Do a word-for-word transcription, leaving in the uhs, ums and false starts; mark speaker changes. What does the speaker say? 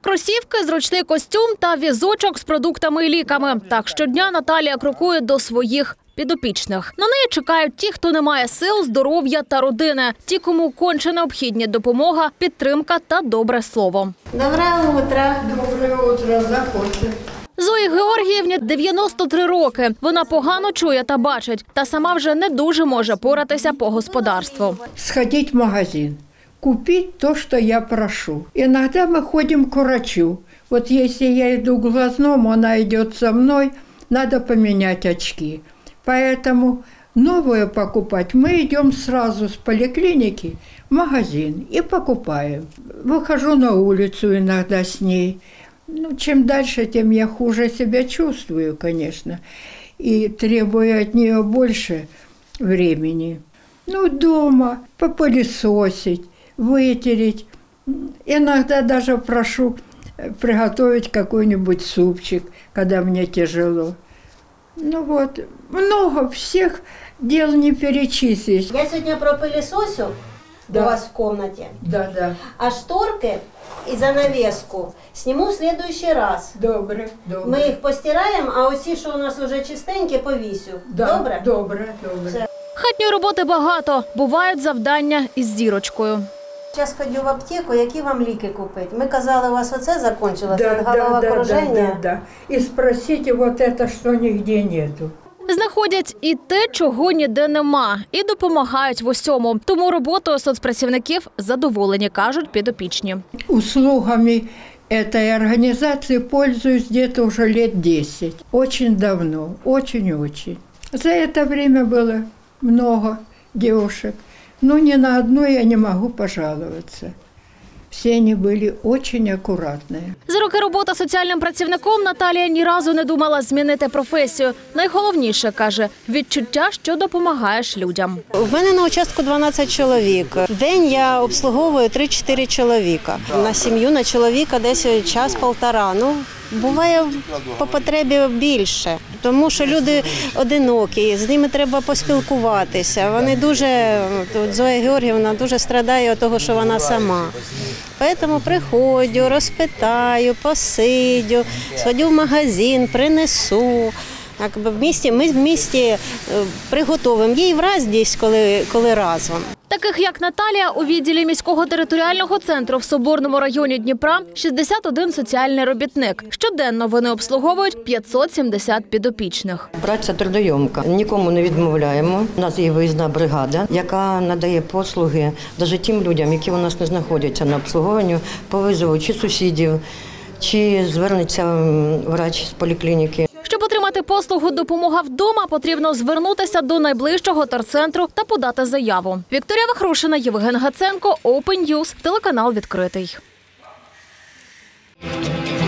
Speaker 1: Кросівки, зручний костюм та візочок з продуктами і ліками. Так щодня Наталія крокує до своїх підопічних. На неї чекають ті, хто не має сил, здоров'я та родини. Ті, кому конче необхідні допомога, підтримка та добре слово.
Speaker 2: Доброе утро.
Speaker 3: Доброе утро, заходьте.
Speaker 1: Зої Георгіївні дев'яносто три роки. Вона погано чує та бачить, та сама вже не дуже може поратися по господарству.
Speaker 3: Сходить в магазин, купить то, что я прошу. Иногда мы ходим к врачу. Вот если я иду к глазному, она идет со мной, надо поменять очки. Поэтому новые покупать мы идем сразу с поликлиники в магазин и покупаем. Выхожу на улицу иногда с ней. Ну, чем дальше, тем я хуже себя чувствую, конечно, и требую от нее больше времени. Ну, дома попылесосить, вытереть. Иногда даже прошу приготовить какой-нибудь супчик, когда мне тяжело. Ну вот, много всех дел не перечислить.
Speaker 2: Я сегодня пропылесосю
Speaker 3: Да.
Speaker 2: у вас в комнате,
Speaker 3: Да, да.
Speaker 2: а шторки и занавеску сниму в следующий раз.
Speaker 3: Добре, добре.
Speaker 2: Мы их постираем, а оці, що у нас вже чистенькі, повісю.
Speaker 3: Да,
Speaker 2: Добре?
Speaker 3: Добре, добре.
Speaker 2: Все.
Speaker 1: Хатньої роботи багато, бувають завдання із зірочкою.
Speaker 2: Зараз ходю в аптеку, які вам ліки купити. Ми казали, у вас оце закінчилося,
Speaker 3: Да,
Speaker 2: від
Speaker 3: да, да,
Speaker 2: головокруження.
Speaker 3: да, да. И спросите вот это, что нигде нету.
Speaker 1: Знаходять і те, чого ніде нема, і допомагають в усьому. Тому роботою соцпрацівників задоволені, кажуть підопічні.
Speaker 3: Услугами этой организации пользуюсь где-то уже лет десять. Очень давно, очень-очень. За это время было много девушек, но ни на одну я не могу пожаловаться. Все они были очень аккуратные.
Speaker 1: За роки роботи соціальним працівником Наталія ні разу не думала змінити професію. Найголовніше, каже, відчуття, що допомагаєш людям.
Speaker 4: У мене на участку дванадцять чоловік. В день я обслуговую три-чотири чоловіка. На сім'ю, на чоловіка десь час-полтора. Ну, буває по потребі більше, тому що люди одинокі, з ними треба поспілкуватися. Вони дуже, от Зоя Георгіївна дуже страдає від того, що вона сама. Тому приходжу, розпитаю, посидю, сходю в магазин, принесу. Якби в місті, ми в місті приготовимо їй враз десь, коли, коли разом.
Speaker 1: Таких, як Наталія, у відділі міського територіального центру в Соборному районі Дніпра шістдесят один соціальний робітник. Щоденно вони обслуговують п'ятсот сімдесят підопічних.
Speaker 5: Праця трудоємка. Нікому не відмовляємо. У нас є виїзна бригада, яка надає послуги навіть тим людям, які у нас не знаходяться на обслуговуванні, по визову чи сусідів, чи звернеться врач з поліклініки.
Speaker 1: Щоб отримати послугу «Допомога вдома», потрібно звернутися до найближчого терцентру та подати заяву. Вікторія Вахрушина, Євген Гаценко, Open News, телеканал «Відкритий».